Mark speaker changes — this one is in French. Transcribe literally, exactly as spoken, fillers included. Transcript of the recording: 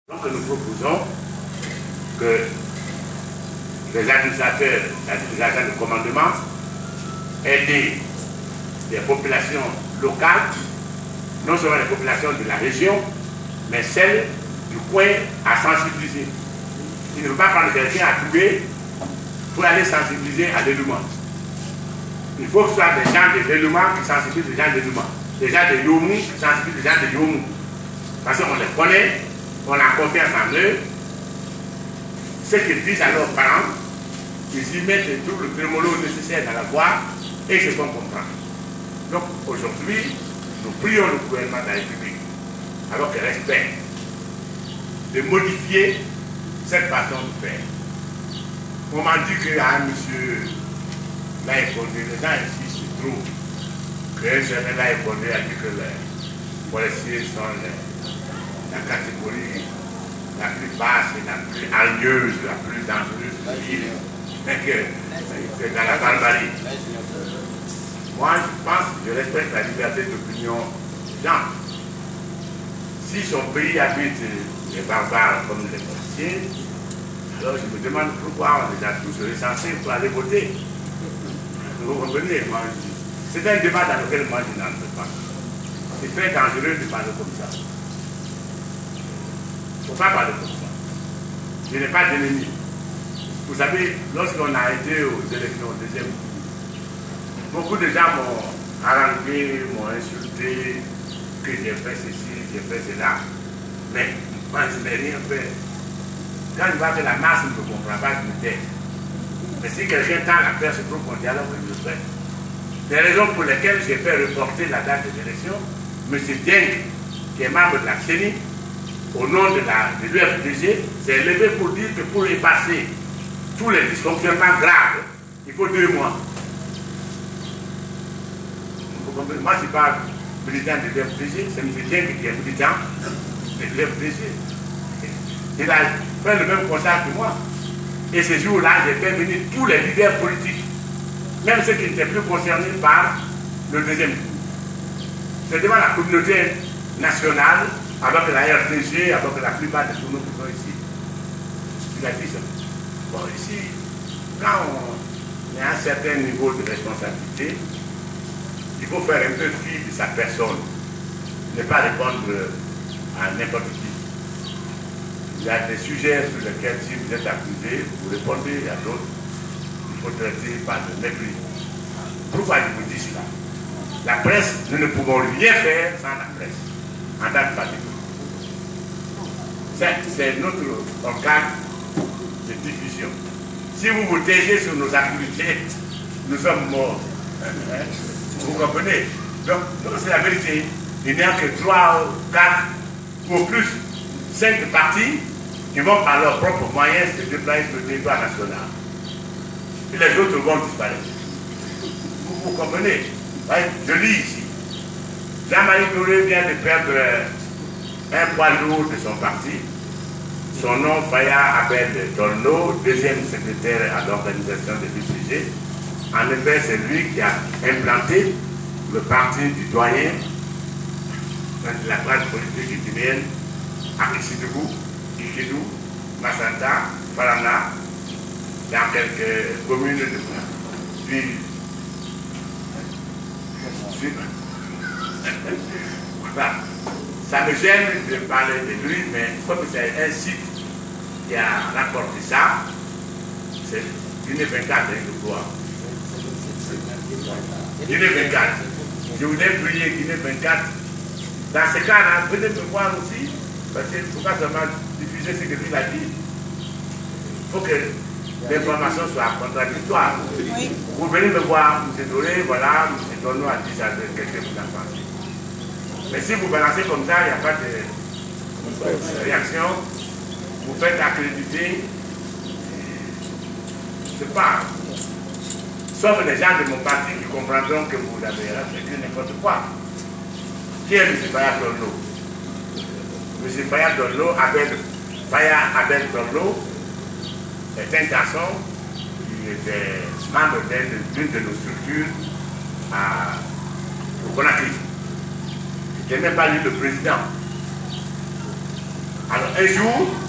Speaker 1: Donc nous proposons que les administrateurs, c'est-à-dire les agents de commandement, aident les populations locales, non seulement les populations de la région, mais celles du coin à sensibiliser. Il ne faut pas prendre quelqu'un à tuer pour aller sensibiliser à l'élément. Il faut que ce soit des gens de l'élément qui sensibilisent les gens de l'élément. Des gens de Yomou qui sensibilisent les gens de Yomou. Parce qu'on les connaît, on a confiance en eux. Ce qu'ils disent à leurs parents, ils y mettent tout le trémolo nécessaire dans la voie et ils se font comprendre. Donc aujourd'hui, nous prions le gouvernement de la République, alors qu'il respecte, de modifier cette façon de faire. On m'a dit qu'il y a un monsieur Laïfondé, les gens ici se trouvent qu'un certain Laïfondé a dit que les policiers sont les, la catégorie la plus basse et la plus hargneuse, la plus dangereuse de l'île, mais que c'est dans la barbarie. Moi, je pense, je respecte la liberté d'opinion des gens. Si son pays habite les barbares comme les policiers, alors je me demande pourquoi on les a tous recensés pour aller voter. Vous comprenez, moi, c'est un débat dans lequel moi je n'entre pas. C'est très dangereux de parler comme ça. Il ne faut pas parler comme ça. Je n'ai pas d'ennemis. Vous savez, lorsqu'on a été aux élections au deuxième tour, beaucoup de gens m'ont harangué, m'ont insulté, que j'ai fait ceci, j'ai fait cela. Mais moi, je n'ai rien fait. Quand je vois que la masse ne me comprend pas, je me tais. Mais si quelqu'un tend la perche trop qu'on dialogue, je le fais. Les raisons pour lesquelles j'ai fait reporter la date des élections, M. Dieng, qui est membre de la C E N I, au nom de l'U F D G, s'est levé pour dire que pour effacer tous les dysfonctionnements graves, il faut deux mois. Moi, je ne suis pas militant de l'U F D G, c'est M. Dieng qui est militant de l'U F D G. Il a fait le même constat que moi. Et ce jour-là, j'ai fait venir tous les leaders politiques, même ceux qui n'étaient plus concernés par le deuxième tour. C'est devant la communauté nationale, avec la R T G, avec la plupart des journaux qui sont ici. Il a dit ça. Bon, ici, quand on est à un certain niveau de responsabilité, il faut faire un peu fi de sa personne, ne pas répondre à n'importe qui. Il y a des sujets sur lesquels, si vous êtes accusé, vous répondez à d'autres, il faut traiter par le mépris. Pourquoi je vous dis cela? La presse, nous ne pouvons rien faire sans la presse, en tant que parti. C'est notre organe de diffusion. Si vous vous taisez sur nos activités, nous sommes morts. Vous comprenez? Donc, c'est la vérité. Il n'y a que trois, quatre, ou plus, cinq partis qui vont par leurs propres moyens se déployer sur le territoire national. Et les autres vont disparaître. Vous, vous comprenez? Ouais, je lis ici. Jean-Marie Touré vient de perdre un poids lourd de son parti. Son nom, Faya Abel Dolno, deuxième secrétaire à l'organisation des U C G. En effet, c'est lui qui a implanté le parti du doyen de la classe politique guinéenne à Isidou, Ikidou, Massanta, Farana, dans quelques communes de puis, voilà. Ça me gêne de parler de lui, mais comme c'est un site qui a rapporté ça, c'est Guinée vingt-quatre, je crois. Guinée vingt-quatre. Je voulais prier Guinée vingt-quatre. Dans ce cas-là, venez me voir aussi, parce qu'il ne faut pas seulement diffuser ce que lui a dit. Il faut que l'information soit contradictoire. Oui. Vous venez me voir, M. Doré, voilà, M. Tono a dit ça, qu'est-ce que vous en pensez? Mais si vous balancez comme ça, il n'y a pas de, de réaction, vous faites accréditer, je sais pas. Sauf les gens de mon parti qui comprendront que vous avez fait n'importe quoi. Qui est M. Faya Dollo? M. Faya Dollo, Abel, Faya Abel Dollo, est un garçon qui était membre d'une de nos structures à, au Conakry. Qui n'est même pas lui le président. Alors un jour,